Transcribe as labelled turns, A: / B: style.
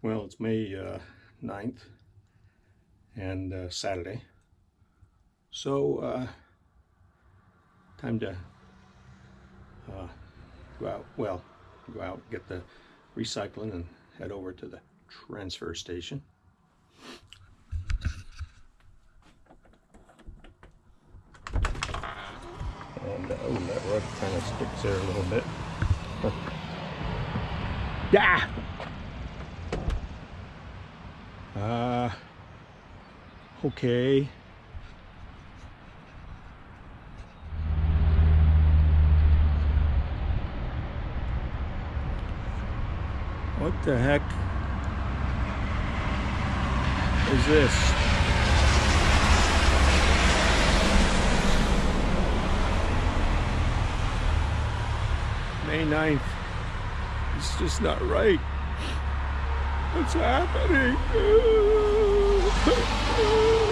A: Well, it's May 9th and Saturday. So, time to go out, get the recycling and head over to the transfer station. And, oh, that rug kind of sticks there a little bit. Yeah! Okay. What the heck is this? May 9th. It's just not right. What's happening?